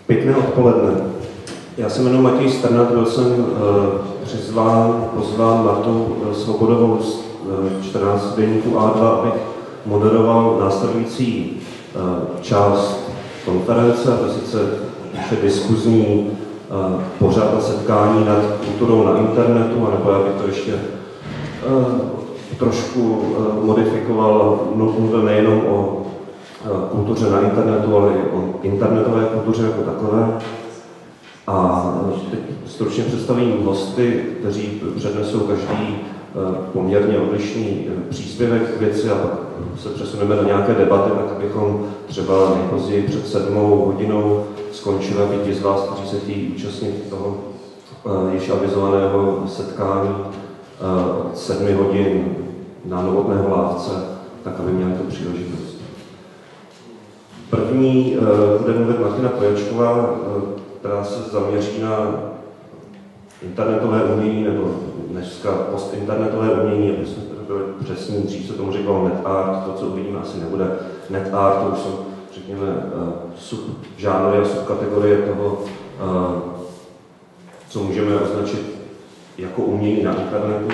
Pěkné odpoledne. Já se jmenuji Matěj Strnad, byl jsem pozván Martou Svobodovou z 14 deníku A2, abych moderoval následující část konference, a to sice diskuzní pořad a setkání nad kulturou na internetu, anebo já bych to ještě trošku modifikoval, mluvil nejenom o kultuře na internetu, ale i o internetové kultuře jako takové. A teď stručně představím hosty, kteří přednesou každý poměrně odlišný příspěvek k věci a pak se přesuneme do nějaké debaty, tak abychom třeba nejpozději před 7 hodinou skončili, aby ti z vás, kteří se chtějí účastnit toho již avizovaného setkání od 7 hodin na Novotné Hlávce, tak aby měli tu příležitost. První bude mluvit Martina Kojačková, která se zaměří na internetové umění, nebo dneska postinternetové umění, aby jsme byli přesní, dřív se tomu říkalo net art, to, co uvidíme, asi nebude net art, to už jsou, řekněme, subžánry a subkategorie toho, co můžeme označit jako umění na internetu.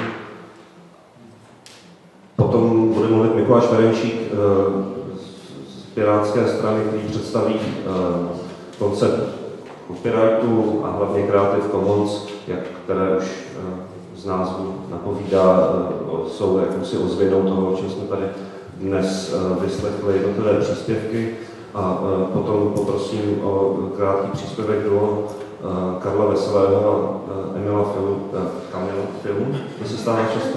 Potom bude mluvit Mikuláš Ferenčík z Pirátské strany, který představí koncept copyrightu a hlavně Creative Commons, které už z názvu napovídá, jsou jakousi ozvěnou toho, o čem jsme tady dnes vyslechli jednotlivé příspěvky. A potom poprosím o krátký příspěvek do Karla Veselého a Emila Filmu. To se stává často?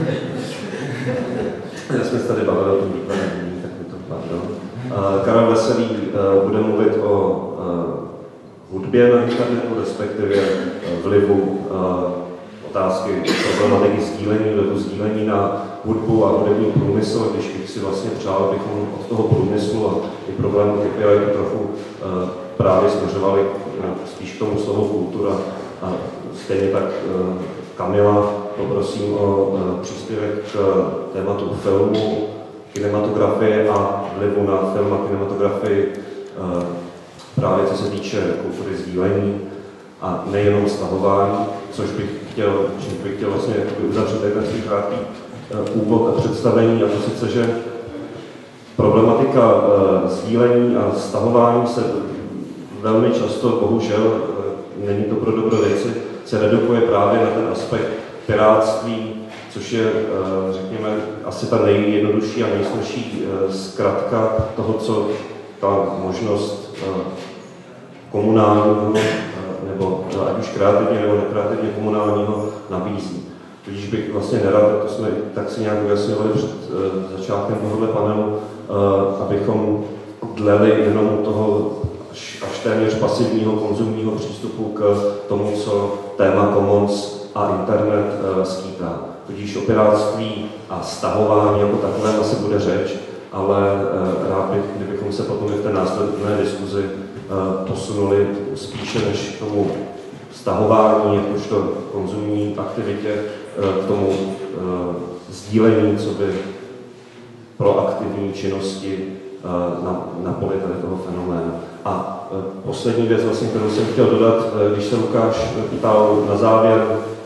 Já jsme se tady bavili o tom výkladem, tak mi to pardon. Karel Veselý bude mluvit o hudbě na internetu, respektive vlivu otázky problematiky sdílení, vlivu sdílení na hudbu a hudební průmysl, když bych si vlastně přál, abychom od toho průmyslu a i problému copyrightu trochu právě směřovali spíš k tomu slovu kultura. A stejně tak Kamila poprosím o příspěvek k tématu filmu, kinematografie a vlivu na film a kinematografii právě co se týče kultury sdílení a nejenom stahování, čím bych chtěl vlastně uzavřít ten svůj krátký úvod a představení, a to sice, že problematika sdílení a stahování se velmi často, bohužel, není to pro dobro věci, se redukuje právě na ten aspekt pirátství, což je, řekněme, asi ta nejjednodušší a nejsnažší zkratka toho, co ta možnost komunálního, nebo ať už kreativně nebo nekreativně komunálního nabízí. Tudíž bych vlastně nerad, to jsme tak si nějak ujasňovali před začátkem tohoto panelu, abychom dleli jenom toho až téměř pasivního konzumního přístupu k tomu, co téma Commons a internet skýtá. Tudíž o pirátství a stahování jako takovém asi bude řeč, ale rád bych, kdybychom se potom i v té následné diskuzi posunuli spíše než k tomu stahování, jakožto konzumní aktivitě, k tomu sdílení, co by proaktivní činnosti na poli tady toho fenoménu. A poslední věc, vlastně, kterou jsem chtěl dodat, když se Lukáš ptal na závěr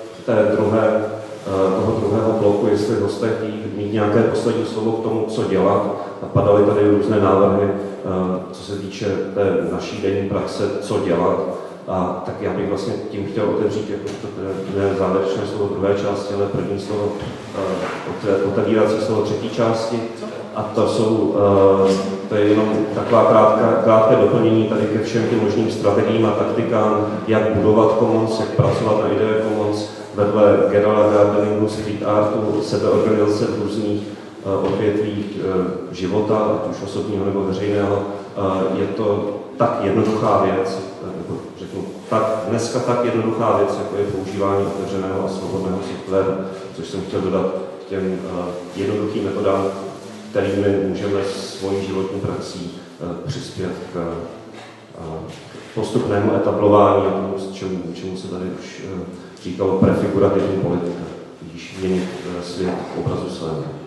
toho druhého bloku, jestli hosté chtějí mít nějaké poslední slovo k tomu, co dělat. A padaly tady různé návrhy, co se týče té naší denní praxe, co dělat. A tak já bych vlastně tím chtěl otevřít ne závěrečné slovo druhé části, ale první slovo, otevírací slovo třetí části. A to je jenom taková krátké doplnění tady ke všem těm možným strategiím a taktikám, jak budovat Commons, jak pracovat na idee Commons vedle guerrilla gardeningu, street artu, sebeorganizace v různých odvětvích života, ať už osobního nebo veřejného. Je to tak jednoduchá věc, nebo řeknu, dneska tak jednoduchá věc, jako je používání otevřeného a svobodného softwaru, což jsem chtěl dodat k těm jednoduchým metodám, kterými můžeme svojí životní praxí přispět k postupnému etablování a tomu, čemu se tady už říkalo prefigurativní politika, když měnit svět k obrazu svému.